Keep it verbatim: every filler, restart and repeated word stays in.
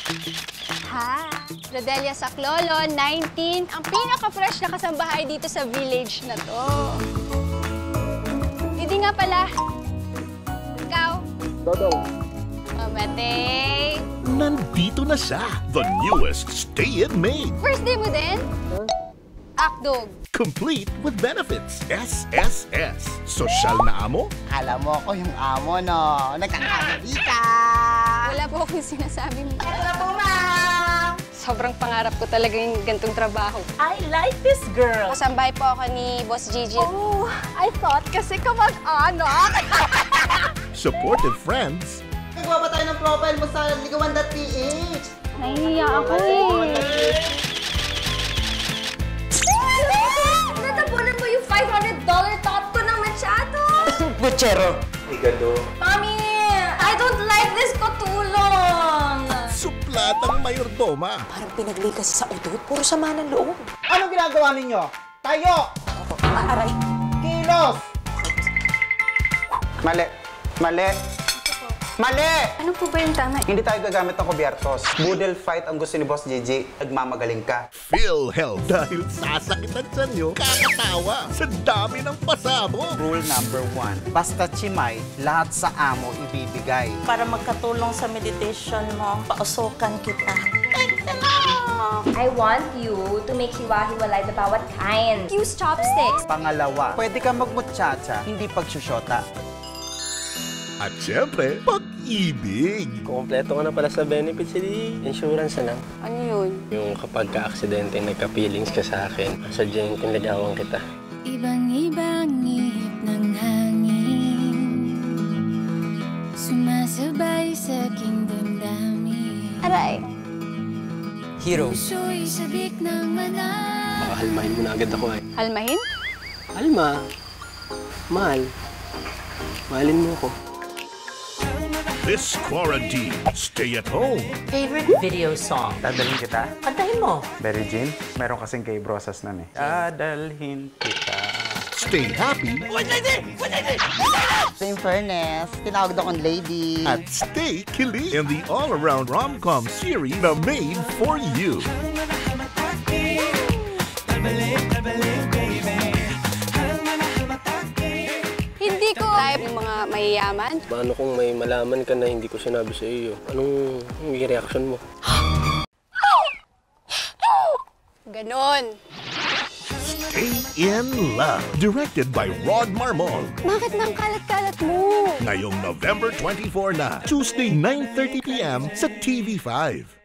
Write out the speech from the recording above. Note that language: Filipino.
Ha? Rodelia Saclolo, nineteen. Ang pinaka-fresh na kasambahay dito sa village na to. Hindi nga pala. Ikaw? Dodong. Mamatay. Nandito na siya, the newest stay-in maid. First day mo din? Huh? Akdog. Complete with benefits. S S S. Sosyal na amo? Alam mo ko yung amo, no? Nagkakasabi ka! Wala po akong sinasabi mo. Ito na po, ma'am! Sobrang pangarap ko talaga yung gantong trabaho. I like this girl. Kasambay po ako ni Boss Gigi. Oh, I thought kasi kamag-anak. Supportive friends. Nagawa ba tayo ng profile mo sa ligawan dot p h? Nahihiya ako eh. Natapunan mo yung five hundred dollar top ko ng masyado. Butchero. Igado. Mami, I don't like this katulong. Suplatang mayordoma. Parang pinaglay kasi sa utot. Puro sama ng loob. Anong ginagawa ninyo? Tayo! Aray. Kilos! Mali. Mali. Mali! Ano po ba yung tama? Hindi tayo gagamit ng kubyertos. Boodle fight ang gusto ni Boss Gigi. Nagmamagaling ka. Feel health dahil sasakitan sa inyo, kakatawa sa dami ng pasabog. Rule number one. Basta chimay, lahat sa amo ibibigay. Para magkatulong sa meditation mo, pausukan kita. I want you to make hiwa-hiwalay the bawat kain. Use chopsticks. Pangalawa, pwede ka magmuchacha, hindi pagsusyota. At syempre, pag-ibig. Kompleto ka na pala sa benefits, hindi insurance na lang. Ano yun? Yung kapag ka-aksidente, nagka-feelings ka sa akin, sadyang kinligawan kita. Ibang-ibang ihip ng hangin, sumasabay sa aking damdamin. Aray. Hero. Puso'y sabik ng malam. Baka halmahin mo na agad ako eh. Halmahin? Alma. Mahal. Mahalin mo ako. This quarantine, stay at home. Favorite video song? Dadalhin kita. Kantahin mo. Mary Jane, meron kasing kay Brosas nan eh. Dadalhin kita. Stay happy. What lady? What lady? In fairness, tinawag akong lady. At stay kilig in the all-around rom-com series na Made for You. Hindi ko type yung mga mayayaman. Paano kung may malaman ka na hindi ko sinabi sa iyo? Anong yung reaction mo? Ganon. Stay in Love. Directed by Rod Marmol. Bakit nang kalat-kalat mo? Ngayong November twenty-fourth na, Tuesday nine thirty p m sa T V five.